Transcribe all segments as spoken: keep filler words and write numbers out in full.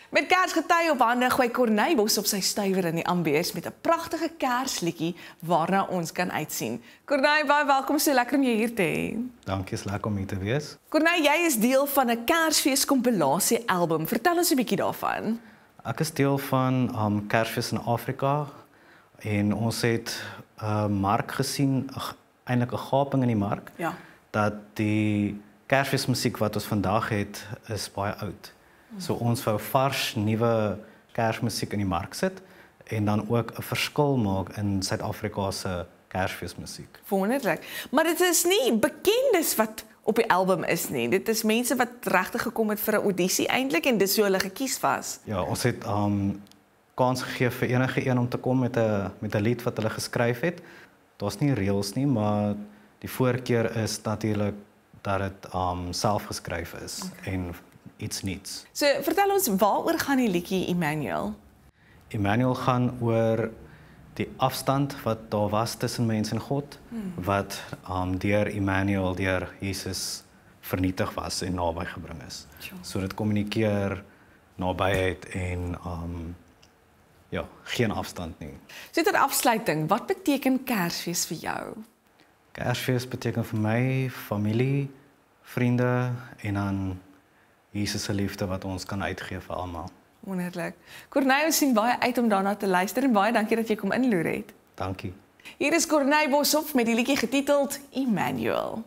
Met Kersgety op hande gooi Corneille Bos op sy stywer in die ambiers met 'n pragtige Kersliedjie waarna ons kan uitsien. Corneille, baie welkom, so lekker om jou hier te hê. Dankie, is lekker om hier te wees. Corneille, jy is deel van 'n Kersfees kompilasie album. Vertel ons 'n bietjie daarvan. Ek is deel van um, Kersfees in Afrika en ons het 'n uh, mark gesien, eintlik 'n gaping in die mark, Ja. dat die Kersfeesmusiek wat ons vandag het, is baie oud. So ons wou vars, nuwe Kersmusiek in die mark sit en dan ook 'n verskil maak in Suid-Afrika se Kersfeesmusiek. Wonderlik. Maar dit is nie bekendes wat op die album is nie. Dit is mense wat regtig gekom het vir 'n audisie eintlik en dis hoe hulle gekies was. Ja, ons het um kans gegee vir enige een om te kom met 'n met 'n lied wat hulle geskryf het. Daar's nie reëls nie, maar die voorkeur is natuurlik dat dit um self geskryf is okay. en iets niets. So, vertel ons waaroor gaan die liedjie Emmanuel? Emmanuel gaan oor die afstand wat daar was tussen mens en God, hmm. wat um, deur Emmanuel, deur Jesus vernietig was en naby gebring is. Sure. So dit kommunikeer nabyheid en um, ja, geen afstand nie. So ter afsluiting, wat beteken Kersfees vir jou? Kersfees beteken vir my familie, vriende en dan Jesus se liefde wat ons kan uitgee vir almal. Wonderlik. Corneille, ons sien baie uit om daarna te luister en baie dankie dat jy kom inloer het. Dankie. Hier is Corneille Boshoff met die liedjie getiteld Emmanuel.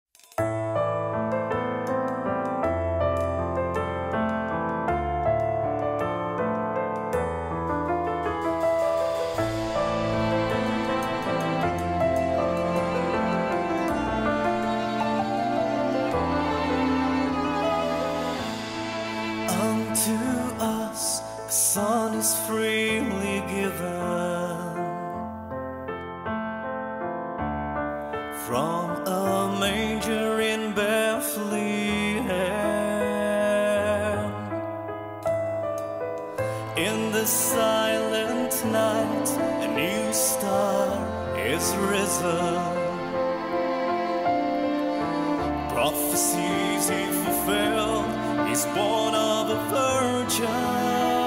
Son is freely given from a manger in Bethlehem. In the silent night, a new star is risen. Prophecies he fulfilled, he's born of a virgin.